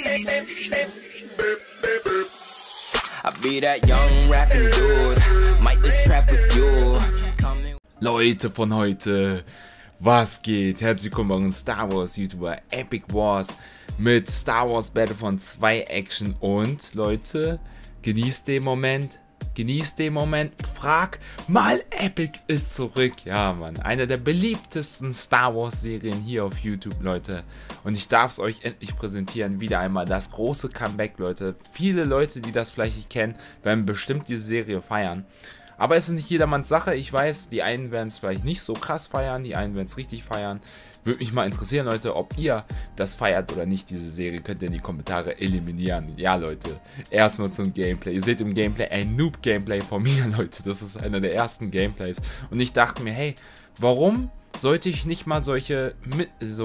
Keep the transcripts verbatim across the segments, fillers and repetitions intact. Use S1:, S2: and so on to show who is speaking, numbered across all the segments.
S1: Leute von heute, was geht? Herzlich willkommen, Star Wars YouTuber Epic Wars mit Star Wars Battlefront zwei Action. Und Leute, genießt den Moment, genießt den Moment, frag mal, Epic ist zurück. Ja Mann, eine der beliebtesten Star Wars Serien hier auf YouTube, Leute. Und ich darf es euch endlich präsentieren, wieder einmal das große Comeback, Leute. Viele Leute, die das vielleicht nicht kennen, werden bestimmt diese Serie feiern. Aber es ist nicht jedermanns Sache, ich weiß, die einen werden es vielleicht nicht so krass feiern, die einen werden es richtig feiern. Würde mich mal interessieren, Leute, ob ihr das feiert oder nicht, diese Serie, könnt ihr in die Kommentare eliminieren. Ja, Leute, erstmal zum Gameplay. Ihr seht im Gameplay ein Noob-Gameplay von mir, Leute, das ist einer der ersten Gameplays. Und ich dachte mir, hey, warum sollte ich nicht mal solche, so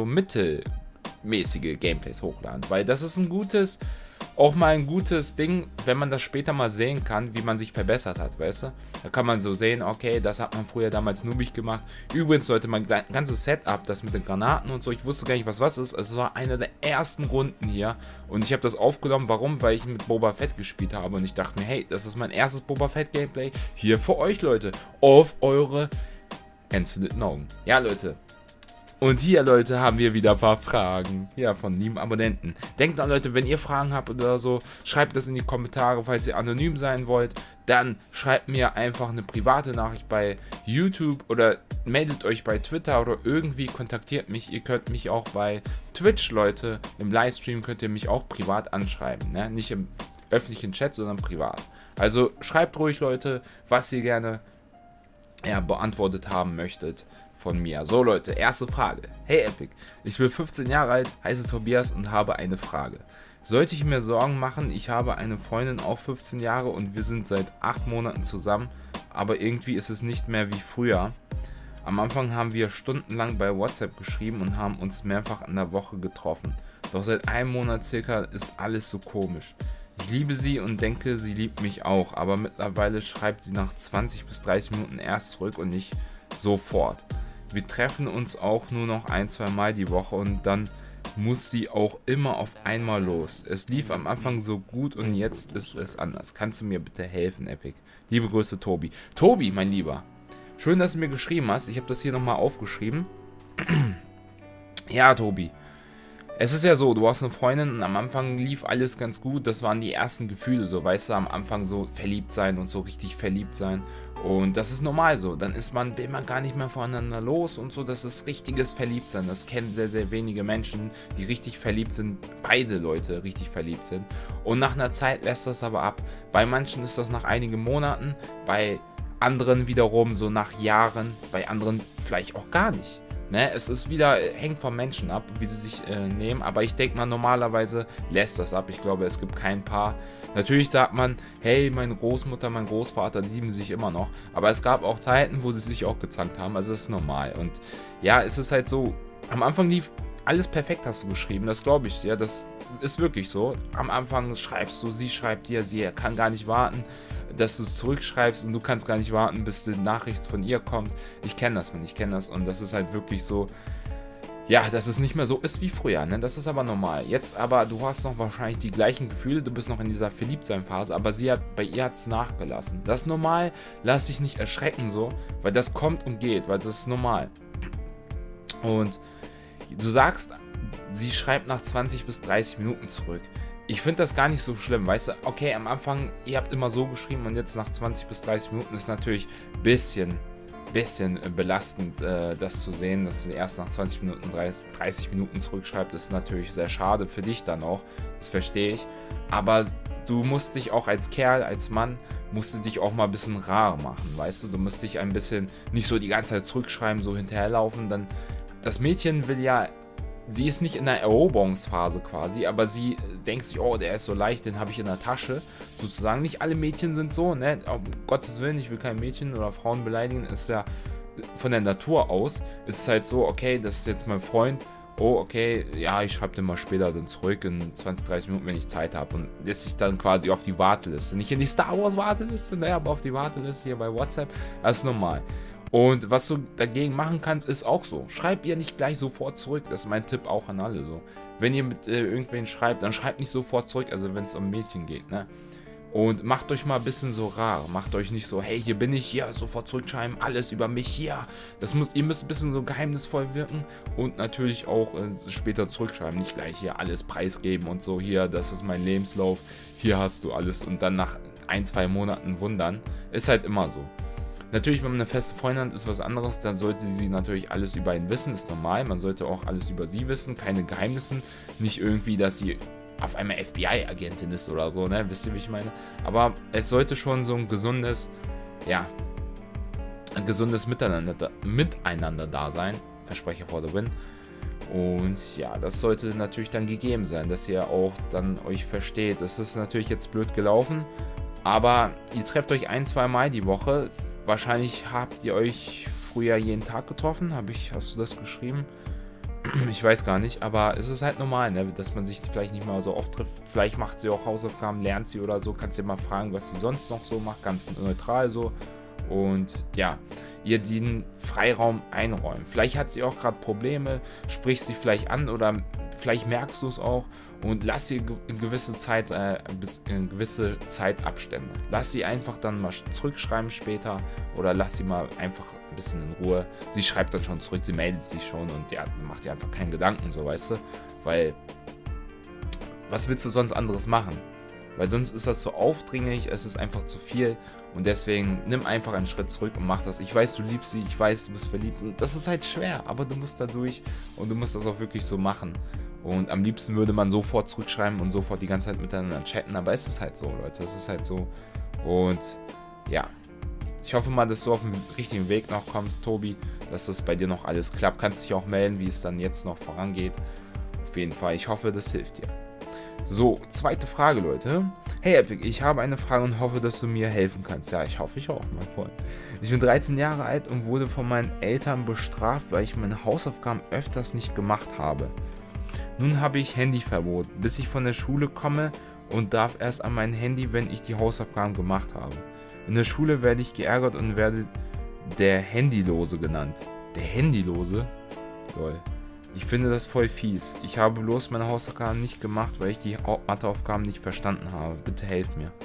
S1: mittelmäßige Gameplays hochladen? Weil das ist ein gutes... auch mal ein gutes Ding, wenn man das später mal sehen kann, wie man sich verbessert hat, weißt du? Da kann man so sehen, okay, das hat man früher damals noobig gemacht. Übrigens, Leute, mein ganzes Setup, das mit den Granaten und so, ich wusste gar nicht, was was ist. Es war einer der ersten Runden hier und ich habe das aufgenommen. Warum? Weil ich mit Boba Fett gespielt habe und ich dachte mir, hey, das ist mein erstes Boba Fett Gameplay hier für euch, Leute, auf eure entzündeten Augen. Ja, Leute. Und hier, Leute, haben wir wieder ein paar Fragen. Ja, von lieben Abonnenten. Denkt an, Leute, wenn ihr Fragen habt oder so, schreibt das in die Kommentare. Falls ihr anonym sein wollt, dann schreibt mir einfach eine private Nachricht bei YouTube oder meldet euch bei Twitter oder irgendwie kontaktiert mich. Ihr könnt mich auch bei Twitch, Leute, im Livestream könnt ihr mich auch privat anschreiben. Ne? Nicht im öffentlichen Chat, sondern privat. Also schreibt ruhig, Leute, was ihr gerne ja, beantwortet haben möchtet. Von mir. So, Leute, erste Frage. Hey Epic, ich bin fünfzehn Jahre alt, heiße Tobias und habe eine Frage. Sollte ich mir Sorgen machen, ich habe eine Freundin, auch fünfzehn Jahre, und wir sind seit acht Monaten zusammen, aber irgendwie ist es nicht mehr wie früher. Am Anfang haben wir stundenlang bei WhatsApp geschrieben und haben uns mehrfach in der Woche getroffen. Doch seit einem Monat circa ist alles so komisch. Ich liebe sie und denke, sie liebt mich auch, aber mittlerweile schreibt sie nach zwanzig bis dreißig Minuten erst zurück und nicht sofort. Wir treffen uns auch nur noch ein, zwei Mal die Woche und dann muss sie auch immer auf einmal los. Es lief am Anfang so gut und jetzt ist es anders. Kannst du mir bitte helfen, Epic? Liebe Grüße, Tobi. Tobi, mein Lieber. Schön, dass du mir geschrieben hast. Ich habe das hier nochmal aufgeschrieben. Ja, Tobi. Es ist ja so, du hast eine Freundin und am Anfang lief alles ganz gut. Das waren die ersten Gefühle, so, weißt du, am Anfang so verliebt sein und so richtig verliebt sein. Und das ist normal so. Dann ist man, will man gar nicht mehr voneinander los und so. Das ist richtiges Verliebtsein. Das kennen sehr, sehr wenige Menschen, die richtig verliebt sind. Beide Leute richtig verliebt sind. Und nach einer Zeit lässt das aber ab. Bei manchen ist das nach einigen Monaten, bei anderen wiederum so nach Jahren, bei anderen vielleicht auch gar nicht. Ne, es ist wieder, hängt vom Menschen ab, wie sie sich äh, nehmen, aber ich denke mal, normalerweise lässt das ab. Ich glaube, es gibt kein Paar. Natürlich sagt man, hey, meine Großmutter, mein Großvater lieben sich immer noch, aber es gab auch Zeiten, wo sie sich auch gezankt haben, also es ist normal. Und ja, es ist halt so, am Anfang lief alles perfekt, hast du geschrieben, das glaube ich dir, das ist wirklich so. Am Anfang schreibst du, sie schreibt dir, sie kann gar nicht warten, dass du es zurückschreibst und du kannst gar nicht warten, bis die Nachricht von ihr kommt. Ich kenne das, man, ich kenne das und das ist halt wirklich so, ja, dass es nicht mehr so ist wie früher, ne? Das ist aber normal. Jetzt aber, du hast noch wahrscheinlich die gleichen Gefühle, du bist noch in dieser Verliebtsein-Phase, aber sie hat, bei ihr hat es nachgelassen. Das ist normal, lass dich nicht erschrecken so, weil das kommt und geht, weil das ist normal. Und du sagst, sie schreibt nach zwanzig bis dreißig Minuten zurück. Ich finde das gar nicht so schlimm, weißt du, okay, am Anfang, ihr habt immer so geschrieben und jetzt nach zwanzig bis dreißig Minuten ist natürlich ein bisschen, bisschen belastend, äh, das zu sehen, dass sie erst nach zwanzig Minuten, dreißig Minuten zurückschreibt, ist natürlich sehr schade für dich dann auch, das verstehe ich, aber du musst dich auch als Kerl, als Mann, musst du dich auch mal ein bisschen rar machen, weißt du, du musst dich ein bisschen, nicht so die ganze Zeit zurückschreiben, so hinterherlaufen, dann, das Mädchen will ja, sie ist nicht in der Eroberungsphase quasi, aber sie denkt sich, oh, der ist so leicht, den habe ich in der Tasche. Sozusagen, nicht alle Mädchen sind so, ne? Um Gottes Willen, ich will kein Mädchen oder Frauen beleidigen, ist ja von der Natur aus, ist es halt so, okay, das ist jetzt mein Freund, oh, okay, ja, ich schreibe den mal später dann zurück in zwanzig, dreißig Minuten, wenn ich Zeit habe und lässt sich dann quasi auf die Warteliste, nicht in die Star Wars Warteliste, ne, aber auf die Warteliste hier bei WhatsApp, das ist normal. Und was du dagegen machen kannst, ist auch so. Schreib ihr nicht gleich sofort zurück. Das ist mein Tipp auch an alle so. Wenn ihr mit äh, irgendwen schreibt, dann schreibt nicht sofort zurück, also wenn es um Mädchen geht, ne? Und macht euch mal ein bisschen so rar. Macht euch nicht so, hey, hier bin ich, hier, sofort zurückschreiben, alles über mich, hier. Das muss, ihr müsst ein bisschen so geheimnisvoll wirken und natürlich auch äh, später zurückschreiben. Nicht gleich hier alles preisgeben und so, hier, das ist mein Lebenslauf, hier hast du alles und dann nach ein, zwei Monaten wundern. Ist halt immer so. Natürlich, wenn man eine feste Freundin hat, ist was anderes, dann sollte sie natürlich alles über ihn wissen, ist normal. Man sollte auch alles über sie wissen, keine Geheimnisse, nicht irgendwie, dass sie auf einmal F B I-Agentin ist oder so, ne? Wisst ihr, wie ich meine? Aber es sollte schon so ein gesundes, ja, ein gesundes Miteinander, Miteinander da sein. Versprecher for the win. Und ja, das sollte natürlich dann gegeben sein, dass ihr auch dann euch versteht. Es ist natürlich jetzt blöd gelaufen, aber ihr trefft euch ein, zwei Mal die Woche. Wahrscheinlich habt ihr euch früher jeden Tag getroffen. Hab ich, hast du das geschrieben? Ich weiß gar nicht, aber es ist halt normal, ne, dass man sich vielleicht nicht mal so oft trifft. Vielleicht macht sie auch Hausaufgaben, lernt sie oder so. Kannst dir mal fragen, was sie sonst noch so macht, ganz neutral so. Und ja, ihr den Freiraum einräumen. Vielleicht hat sie auch gerade Probleme, sprich sie vielleicht an oder vielleicht merkst du es auch und lass sie in gewisse Zeit, äh, in gewisse Zeitabstände. Lass sie einfach dann mal zurückschreiben später oder lass sie mal einfach ein bisschen in Ruhe. Sie schreibt dann schon zurück, sie meldet sich schon und ja, macht dir einfach keinen Gedanken, so, weißt du, weil was willst du sonst anderes machen? Weil sonst ist das so aufdringlich, es ist einfach zu viel und deswegen nimm einfach einen Schritt zurück und mach das. Ich weiß, du liebst sie, ich weiß, du bist verliebt und das ist halt schwer, aber du musst da durch und du musst das auch wirklich so machen. Und am liebsten würde man sofort zurückschreiben und sofort die ganze Zeit miteinander chatten, aber es ist halt so, Leute, es ist halt so. Und ja, ich hoffe mal, dass du auf dem richtigen Weg noch kommst, Tobi, dass das bei dir noch alles klappt. Kannst dich auch melden, wie es dann jetzt noch vorangeht. Auf jeden Fall, ich hoffe, das hilft dir. So, zweite Frage, Leute. Hey Epic, ich habe eine Frage und hoffe, dass du mir helfen kannst. Ja, ich hoffe, ich auch, mein Freund. Ich bin dreizehn Jahre alt und wurde von meinen Eltern bestraft, weil ich meine Hausaufgaben öfters nicht gemacht habe. Nun habe ich Handyverbot, bis ich von der Schule komme und darf erst an mein Handy, wenn ich die Hausaufgaben gemacht habe. In der Schule werde ich geärgert und werde der Handylose genannt. Der Handylose? Lol. Ich finde das voll fies. Ich habe bloß meine Hausaufgaben nicht gemacht, weil ich die Matheaufgaben nicht verstanden habe. Bitte helft mir.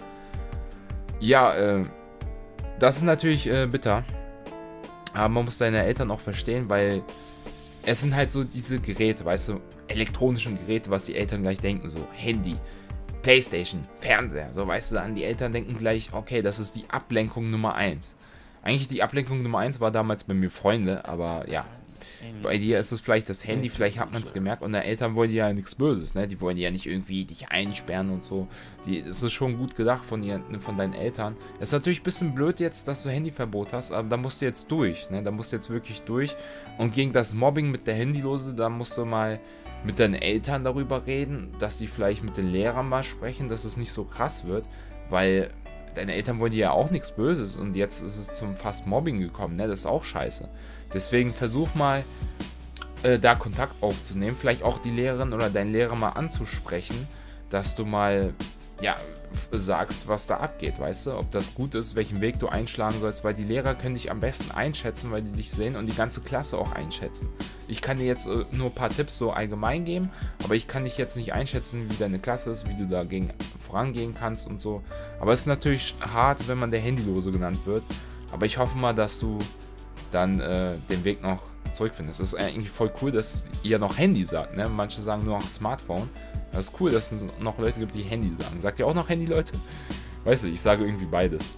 S1: Ja, äh, das ist natürlich äh, bitter. Aber man muss seine Eltern auch verstehen, weil es sind halt so diese Geräte, weißt du, elektronischen Geräte, was die Eltern gleich denken, so Handy, Playstation, Fernseher, so, weißt du, dann die Eltern denken gleich, okay, das ist die Ablenkung Nummer eins. Eigentlich die Ablenkung Nummer eins war damals bei mir Freunde, aber ja, bei dir ist es vielleicht das Handy, vielleicht hat man es gemerkt und deine Eltern wollen ja nichts Böses, ne? Die wollen ja nicht irgendwie dich einsperren und so. Die, das ist schon gut gedacht von, ihr, von deinen Eltern. Es ist natürlich ein bisschen blöd jetzt, dass du Handyverbot hast, aber da musst du jetzt durch, ne? Da musst du jetzt wirklich durch. Und gegen das Mobbing mit der Handylose, da musst du mal mit deinen Eltern darüber reden, dass die vielleicht mit den Lehrern mal sprechen, dass es nicht so krass wird, weil deine Eltern wollen dir ja auch nichts Böses und jetzt ist es zum fast Mobbing gekommen, ne? Das ist auch scheiße. Deswegen versuch mal, äh, da Kontakt aufzunehmen, vielleicht auch die Lehrerin oder deinen Lehrer mal anzusprechen, dass du mal, ja, sagst, was da abgeht, weißt du, ob das gut ist, welchen Weg du einschlagen sollst, weil die Lehrer können dich am besten einschätzen, weil die dich sehen und die ganze Klasse auch einschätzen. Ich kann dir jetzt äh, nur ein paar Tipps so allgemein geben, aber ich kann dich jetzt nicht einschätzen, wie deine Klasse ist, wie du dagegen vorangehen kannst und so. Aber es ist natürlich hart, wenn man der Handylose genannt wird, aber ich hoffe mal, dass du dann äh, den Weg noch zurückfindest. Es ist eigentlich voll cool, dass ihr noch Handy sagt, ne? Manche sagen nur noch Smartphone. Das ist cool, dass es noch Leute gibt, die Handy sagen. Sagt ihr auch noch Handy, Leute? Weißt du, ich sage irgendwie beides.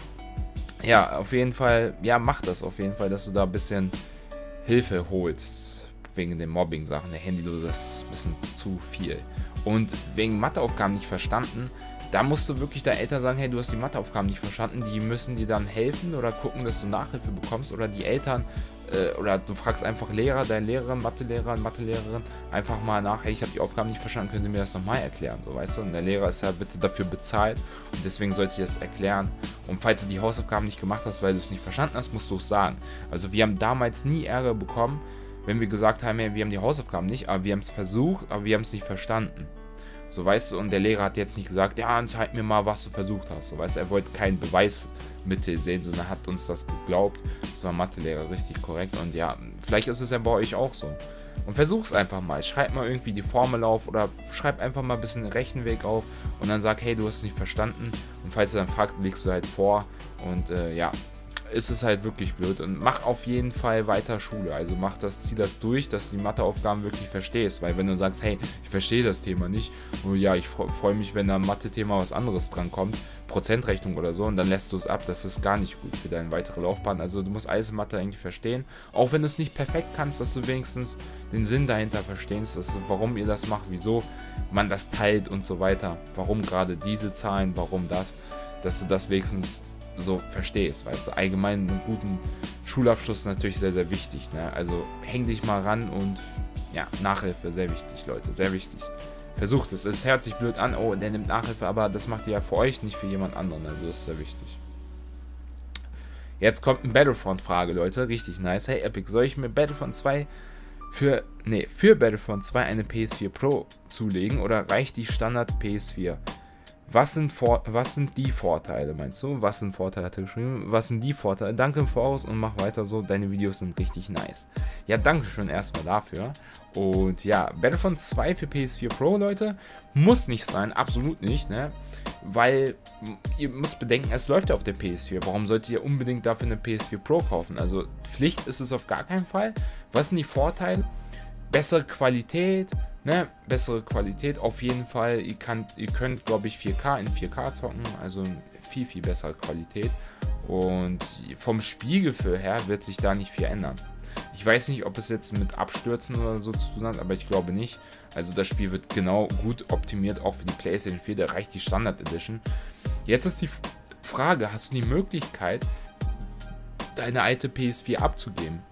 S1: Ja, auf jeden Fall, ja, mach das auf jeden Fall, dass du da ein bisschen Hilfe holst. Wegen den Mobbing-Sachen. Der Handylose ist ein bisschen zu viel. Und wegen Matheaufgaben nicht verstanden, da musst du wirklich deinen Eltern sagen, hey, du hast die Matheaufgaben nicht verstanden, die müssen dir dann helfen oder gucken, dass du Nachhilfe bekommst oder die Eltern, äh, oder du fragst einfach Lehrer, deinen Lehrer, Mathelehrer, Mathelehrerin, einfach mal nach, hey, ich habe die Aufgaben nicht verstanden, können Sie mir das nochmal erklären, so, weißt du, und der Lehrer ist ja bitte dafür bezahlt und deswegen sollte ich das erklären und falls du die Hausaufgaben nicht gemacht hast, weil du es nicht verstanden hast, musst du es sagen. Also wir haben damals nie Ärger bekommen, wenn wir gesagt haben, hey, wir haben die Hausaufgaben nicht, aber wir haben es versucht, aber wir haben es nicht verstanden. So, weißt du, und der Lehrer hat jetzt nicht gesagt, ja, zeig mir mal, was du versucht hast. So, weißt du, er wollte keinen Beweismittel sehen, sondern hat uns das geglaubt. Das war Mathelehrer richtig korrekt. Und ja, vielleicht ist es ja bei euch auch so. Und versuch's einfach mal. Schreib mal irgendwie die Formel auf oder schreib einfach mal ein bisschen den Rechenweg auf und dann sag, hey, du hast es nicht verstanden. Und falls er dann fragt, legst du halt vor. Und äh, ja, ist es halt wirklich blöd. Und mach auf jeden Fall weiter Schule. Also mach das, zieh das durch, dass du die Matheaufgaben wirklich verstehst. Weil wenn du sagst, hey, ich verstehe das Thema nicht, und ja, ich freue mich, wenn da im Mathe-Thema was anderes dran kommt, Prozentrechnung oder so, und dann lässt du es ab, das ist gar nicht gut für deine weitere Laufbahn. Also du musst alles in Mathe eigentlich verstehen. Auch wenn du es nicht perfekt kannst, dass du wenigstens den Sinn dahinter verstehst, dass du, warum ihr das macht, wieso man das teilt und so weiter. Warum gerade diese Zahlen, warum das, dass du das wenigstens so verstehst, weißt du, allgemein einen guten Schulabschluss ist natürlich sehr, sehr wichtig, ne? Also häng dich mal ran und ja, Nachhilfe, sehr wichtig, Leute, sehr wichtig. Versucht es, es hört sich blöd an, oh, der nimmt Nachhilfe, aber das macht ihr ja für euch, nicht für jemand anderen, also das ist sehr wichtig. Jetzt kommt eine Battlefront-Frage, Leute, richtig nice. Hey Epic, soll ich mir Battlefront zwei für, nee, für Battlefront zwei eine P S vier Pro zulegen oder reicht die Standard P S vier? Was sind, vor, was sind die Vorteile, meinst du? Was sind Vorteile, hat er geschrieben? Was sind die Vorteile? Danke im Voraus und mach weiter so. Deine Videos sind richtig nice. Ja, danke schön erstmal dafür. Und ja, Battlefront zwei für P S vier Pro, Leute, muss nicht sein, absolut nicht, ne? Weil ihr müsst bedenken, es läuft ja auf der P S vier. Warum solltet ihr unbedingt dafür eine P S vier Pro kaufen? Also Pflicht ist es auf gar keinen Fall. Was sind die Vorteile? Bessere Qualität, ne, bessere Qualität auf jeden Fall. Ihr, kann, ihr könnt, glaube ich, vier K in vier K zocken, also viel, viel bessere Qualität. Und vom Spielgefühl her wird sich da nicht viel ändern. Ich weiß nicht, ob es jetzt mit Abstürzen oder so zu tun hat, aber ich glaube nicht. Also das Spiel wird genau gut optimiert, auch für die PlayStation vier, da reicht die Standard Edition. Jetzt ist die Frage, hast du die Möglichkeit, deine alte P S vier abzugeben?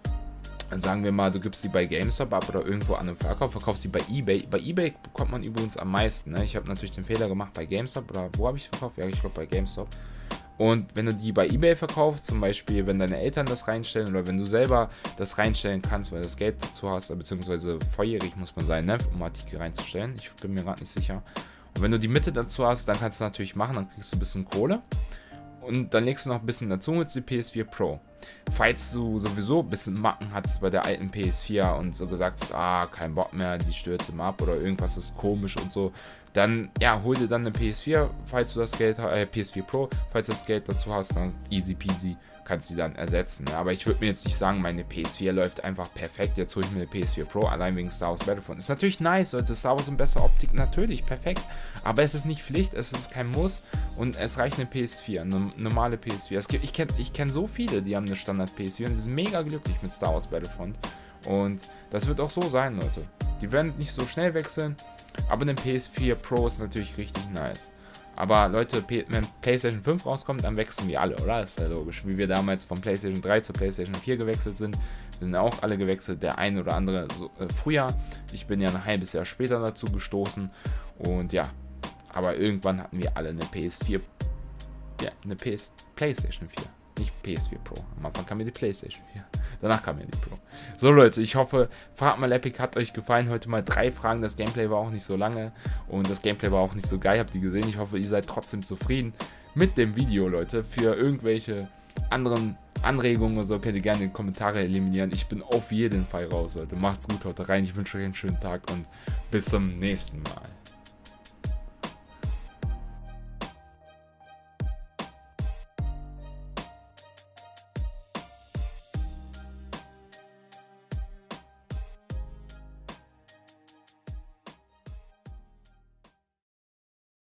S1: Sagen wir mal, du gibst die bei GameStop ab oder irgendwo an einem Verkauf, verkaufst die bei eBay. Bei eBay bekommt man übrigens am meisten. Ne? Ich habe natürlich den Fehler gemacht bei GameStop, oder wo habe ich verkauft? Ja, ich glaube bei GameStop. Und wenn du die bei eBay verkaufst, zum Beispiel, wenn deine Eltern das reinstellen oder wenn du selber das reinstellen kannst, weil du das Geld dazu hast, beziehungsweise volljährig muss man sein, ne? Um Artikel reinzustellen. Ich bin mir gerade nicht sicher. Und wenn du die Mitte dazu hast, dann kannst du natürlich machen, dann kriegst du ein bisschen Kohle. Und dann legst du noch ein bisschen dazu mit der P S vier Pro. Falls du sowieso ein bisschen Macken hattest bei der alten P S vier und so gesagt hast, ah, kein Bock mehr, die stürzt immer ab oder irgendwas ist komisch und so, dann, ja, hol dir dann eine P S vier, falls du das Geld, äh, P S vier Pro, falls du das Geld dazu hast, dann easy peasy, kannst du die dann ersetzen. Ja? Aber ich würde mir jetzt nicht sagen, meine P S vier läuft einfach perfekt, jetzt hole ich mir eine P S vier Pro, allein wegen Star Wars Battlefront. Ist natürlich nice, sollte Star Wars in besser Optik, natürlich, perfekt, aber es ist nicht Pflicht, es ist kein Muss und es reicht eine P S vier, eine normale P S vier. Es gibt, ich kenne ich kenn so viele, die haben eine Standard P S vier und sie sind mega glücklich mit Star Wars Battlefront. Und das wird auch so sein, Leute. Die werden nicht so schnell wechseln, aber eine P S vier Pro ist natürlich richtig nice. Aber Leute, wenn PlayStation fünf rauskommt, dann wechseln wir alle, oder? Das ist ja logisch. Wie wir damals von PlayStation drei zur PlayStation vier gewechselt sind. Wir sind auch alle gewechselt, der eine oder andere so, äh, früher. Ich bin ja ein halbes Jahr später dazu gestoßen. Und ja, aber irgendwann hatten wir alle eine P S vier, ja, eine P S PlayStation vier. Nicht P S vier Pro. Am Anfang kam mir die PlayStation vier. Danach kam mir die Pro. So Leute, ich hoffe, fragt mal Epic, hat euch gefallen. Heute mal drei Fragen. Das Gameplay war auch nicht so lange. Und das Gameplay war auch nicht so geil. Habt ihr gesehen? Ich hoffe, ihr seid trotzdem zufrieden mit dem Video, Leute. Für irgendwelche anderen Anregungen oder so könnt ihr gerne in die Kommentare eliminieren. Ich bin auf jeden Fall raus, Leute. Macht's gut, haut rein. Ich wünsche euch einen schönen Tag und bis zum nächsten Mal.